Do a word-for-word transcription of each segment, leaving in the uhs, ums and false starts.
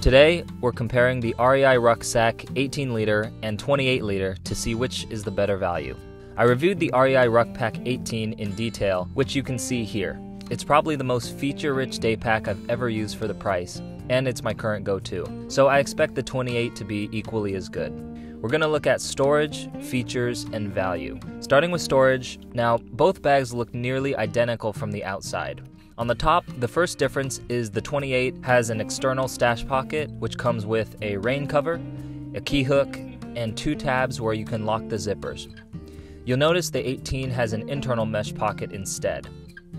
Today, we're comparing the R E I Rucksack eighteen liter and twenty-eight liter to see which is the better value. I reviewed the R E I Ruckpack eighteen in detail, which you can see here. It's probably the most feature-rich day pack I've ever used for the price, and it's my current go-to, so I expect the twenty-eight to be equally as good. We're going to look at storage, features, and value. Starting with storage, now both bags look nearly identical from the outside. On the top, the first difference is the twenty-eight has an external stash pocket, which comes with a rain cover, a key hook, and two tabs where you can lock the zippers. You'll notice the eighteen has an internal mesh pocket instead.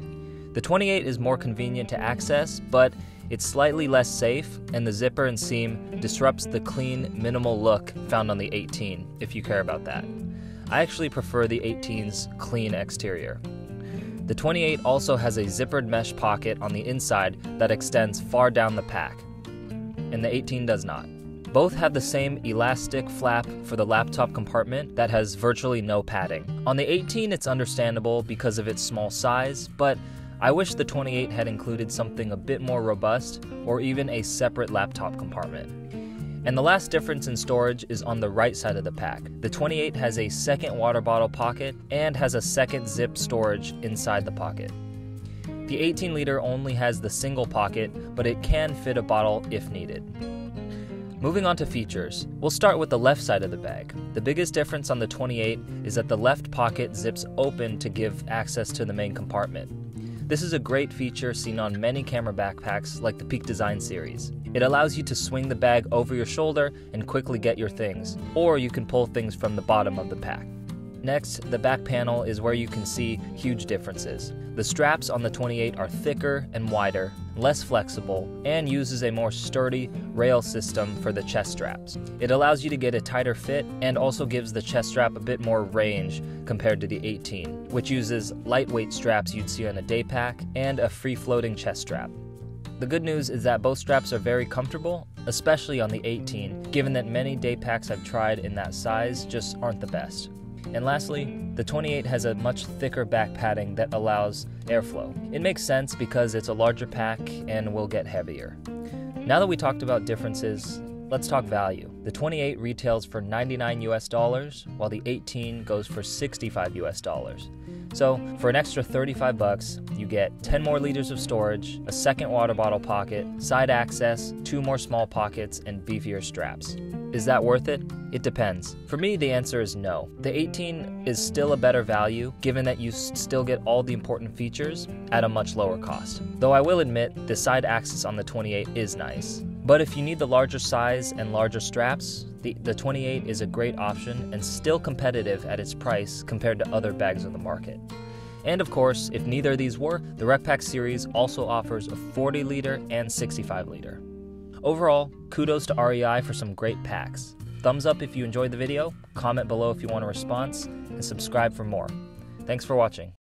The twenty-eight is more convenient to access, but it's slightly less safe, and the zipper and seam disrupts the clean, minimal look found on the eighteen, if you care about that. I actually prefer the eighteen's clean exterior. The twenty-eight also has a zippered mesh pocket on the inside that extends far down the pack, and the eighteen does not. Both have the same elastic flap for the laptop compartment that has virtually no padding. On the eighteen, it's understandable because of its small size, but I wish the twenty-eight had included something a bit more robust or even a separate laptop compartment. And the last difference in storage is on the right side of the pack. The twenty-eight has a second water bottle pocket and has a second zip storage inside the pocket. The eighteen liter only has the single pocket, but it can fit a bottle if needed. Moving on to features, we'll start with the left side of the bag. The biggest difference on the twenty-eight is that the left pocket zips open to give access to the main compartment. This is a great feature seen on many camera backpacks like the Peak Design series. It allows you to swing the bag over your shoulder and quickly get your things, or you can pull things from the bottom of the pack. Next, the back panel is where you can see huge differences. The straps on the twenty-eight are thicker and wider, less flexible, and uses a more sturdy rail system for the chest straps. It allows you to get a tighter fit and also gives the chest strap a bit more range compared to the eighteen, which uses lightweight straps you'd see on a day pack and a free-floating chest strap. The good news is that both straps are very comfortable, especially on the eighteen, given that many day packs I've tried in that size just aren't the best. And lastly, the twenty-eight has a much thicker back padding that allows airflow. It makes sense because it's a larger pack and will get heavier. Now that we talked about differences, let's talk value. The twenty-eight retails for ninety-nine U S dollars, while the eighteen goes for sixty-five U S dollars. So, for an extra thirty-five bucks, you get ten more liters of storage, a second water bottle pocket, side access, two more small pockets, and beefier straps. Is that worth it? It depends. For me, the answer is no. The eighteen is still a better value, given that you still get all the important features at a much lower cost. Though I will admit, the side access on the twenty-eight is nice. But if you need the larger size and larger straps, the, the twenty-eight is a great option and still competitive at its price compared to other bags on the market. And of course, if neither of these were, the Ruckpack series also offers a forty liter and sixty-five liter. Overall, kudos to R E I for some great packs. Thumbs up if you enjoyed the video, comment below if you want a response, and subscribe for more. Thanks for watching.